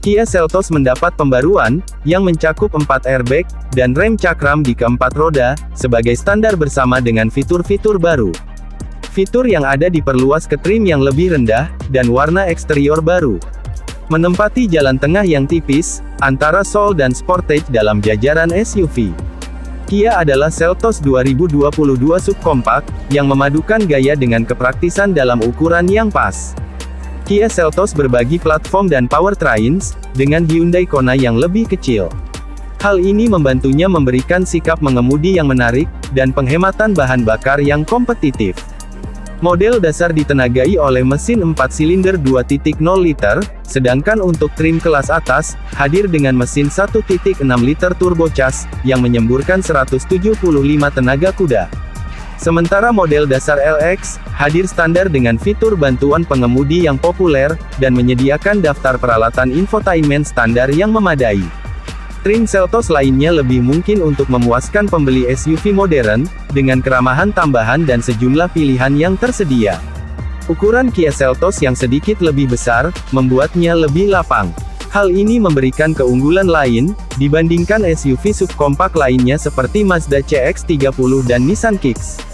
Kia Seltos mendapat pembaruan, yang mencakup 4 airbag, dan rem cakram di keempat roda, sebagai standar bersama dengan fitur-fitur baru. Fitur yang ada diperluas ke trim yang lebih rendah, dan warna eksterior baru. Menempati jalan tengah yang tipis, antara Soul dan Sportage dalam jajaran SUV. Kia adalah Seltos 2022 subkompak, yang memadukan gaya dengan kepraktisan dalam ukuran yang pas. Kia Seltos berbagi platform dan powertrains, dengan Hyundai Kona yang lebih kecil. Hal ini membantunya memberikan sikap mengemudi yang menarik, dan penghematan bahan bakar yang kompetitif. Model dasar ditenagai oleh mesin 4 silinder 2.0 liter, sedangkan untuk trim kelas atas, hadir dengan mesin 1.6 liter turbocharged, yang menyemburkan 175 tenaga kuda. Sementara model dasar LX, hadir standar dengan fitur bantuan pengemudi yang populer, dan menyediakan daftar peralatan infotainment standar yang memadai. Trim Seltos lainnya lebih mungkin untuk memuaskan pembeli SUV modern, dengan keramahan tambahan dan sejumlah pilihan yang tersedia. Ukuran Kia Seltos yang sedikit lebih besar, membuatnya lebih lapang. Hal ini memberikan keunggulan lain, dibandingkan SUV subkompak lainnya seperti Mazda CX-30 dan Nissan Kicks.